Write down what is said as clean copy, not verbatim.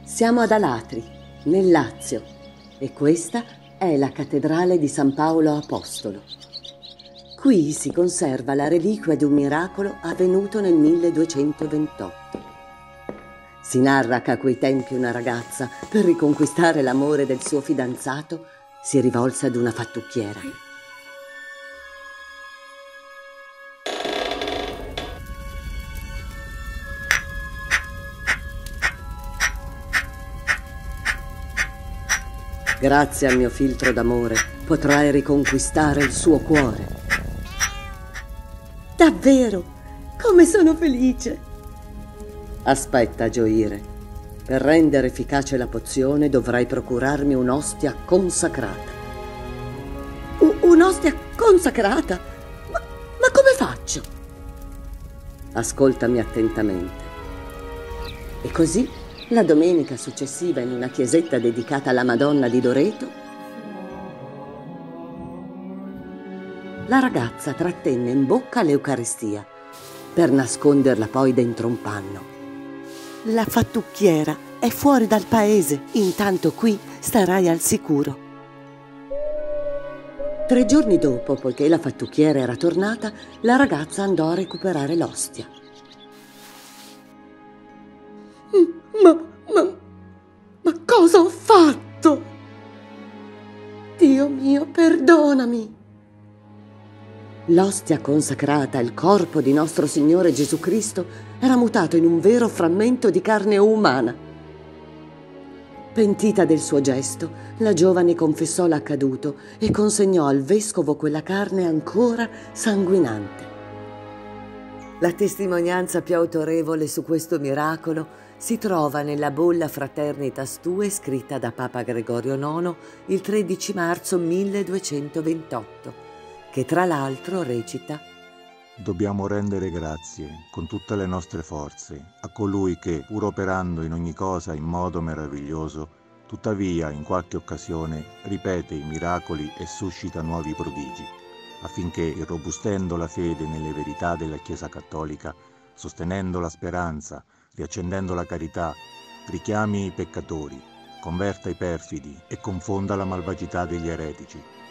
Siamo ad Alatri, nel Lazio, e questa è la cattedrale di San Paolo Apostolo. Qui si conserva la reliquia di un miracolo avvenuto nel 1228. Si narra che a quei tempi una ragazza, per riconquistare l'amore del suo fidanzato, si rivolse ad una fattucchiera. Grazie al mio filtro d'amore potrai riconquistare il suo cuore. Davvero? Come sono felice! Aspetta a gioire. Per rendere efficace la pozione dovrai procurarmi un'ostia consacrata. Un'ostia consacrata? Ma come faccio? Ascoltami attentamente. E così, la domenica successiva, in una chiesetta dedicata alla Madonna di Loreto, la ragazza trattenne in bocca l'Eucaristia per nasconderla poi dentro un panno. La fattucchiera è fuori dal paese, intanto qui starai al sicuro. 3 giorni dopo, poiché la fattucchiera era tornata, la ragazza andò a recuperare l'ostia. Ma cosa ho fatto? Dio mio, perdonami. L'ostia consacrata al corpo di nostro Signore Gesù Cristo era mutato in un vero frammento di carne umana. Pentita del suo gesto, la giovane confessò l'accaduto e consegnò al vescovo quella carne ancora sanguinante. La testimonianza più autorevole su questo miracolo si trova nella Bulla Fraternitas Tue scritta da Papa Gregorio IX il 13 marzo 1228, che tra l'altro recita: Dobbiamo rendere grazie con tutte le nostre forze a colui che, pur operando in ogni cosa in modo meraviglioso, tuttavia in qualche occasione ripete i miracoli e suscita nuovi prodigi, affinché, irrobustendo la fede nelle verità della Chiesa Cattolica, sostenendo la speranza, riaccendendo la carità, richiami i peccatori, converta i perfidi e confonda la malvagità degli eretici.